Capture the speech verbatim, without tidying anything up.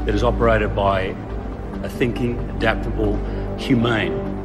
that is operated by a thinking, adaptable, humane